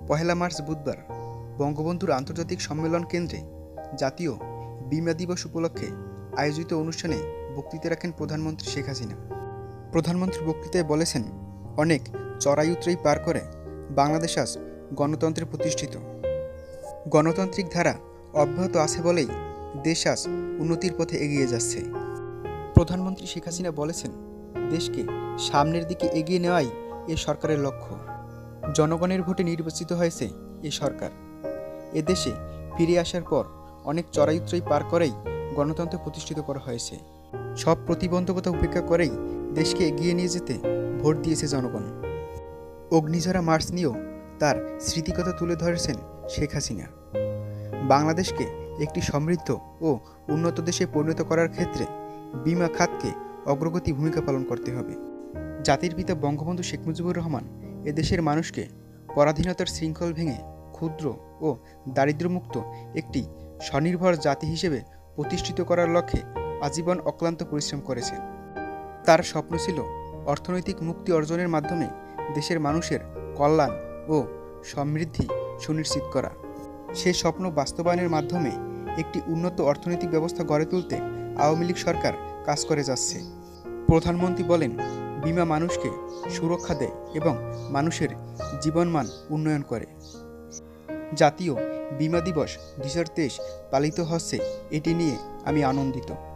পহেলা March বুধবার বঙ্গবন্ধুর আন্তর্জাতিক সম্মেলন কেন্দ্রে জাতীয় বীমা দিবস উপলক্ষে আয়োজিত অনুষ্ঠানে বক্তৃতা রাখেন প্রধানমন্ত্রী শেখ হাসিনা। প্রধানমন্ত্রী বক্তৃতায় বলেছেন, অনেক চড়াই উতরাই পার করে বাংলাদেশ আজ গণতন্ত্রে প্রতিষ্ঠিত। গণতান্ত্রিক ধারা অব্যাহত আছে বলেই দেশ আজ উন্নতির পথে এগিয়ে যাচ্ছে। প্রধানমন্ত্রী শেখ হাসিনা বলেছেন, দেশকে সামনের দিকে এগিয়ে নেওয়াই এ সরকারের লক্ষ্য। জনগণের ভোটে নির্বাচিত হয়েছে এ সরকার। এদেশে ফিরে আসার পর অনেক চড়াই উতরাই পার করেই গণতন্ত্র প্রতিষ্ঠিত করা হয়েছে। সব প্রতিবন্ধকতা উপেক্ষা করেই দেশকে এগিয়ে নিয়ে যেতে ভোট দিয়েছে জনগণ। অগ্নিঝরা মার্চ নিয়েও তার স্মৃতিকথা তুলে ধরেছেন শেখ হাসিনা। বাংলাদেশকে একটি সমৃদ্ধ ও উন্নত দেশে পরিণত করার ক্ষেত্রে বীমা খাতকে অগ্রগতি ভূমিকা পালন করতে হবে। জাতির পিতা বঙ্গবন্ধু শেখ মুজিবুর রহমান এদেশের মানুষকে পরাধীনতার শৃঙ্খল ভেঙে ক্ষুদ্র ও দারিদ্র্যমুক্ত একটি স্বনির্ভর জাতি হিসেবে প্রতিষ্ঠিত করার লক্ষ্যে আজীবন অক্লান্ত পরিশ্রম করেছেন। তার স্বপ্ন ছিল অর্থনৈতিক মুক্তি অর্জনের মাধ্যমে দেশের মানুষের কল্যাণ ও সমৃদ্ধি সুনিশ্চিত করা। সে স্বপ্ন বাস্তবায়নের মাধ্যমে একটি উন্নত অর্থনৈতিক ব্যবস্থা গড়ে তুলতে আওয়ামী লীগ সরকার কাজ করে যাচ্ছে। প্রধানমন্ত্রী বলেন, বীমা মানুষকে সুরক্ষা দেয় এবং মানুষের জীবনমান উন্নয়ন করে। জাতীয় বীমা দিবস 2023 পালিত হচ্ছে, এটি নিয়ে আমি আনন্দিত।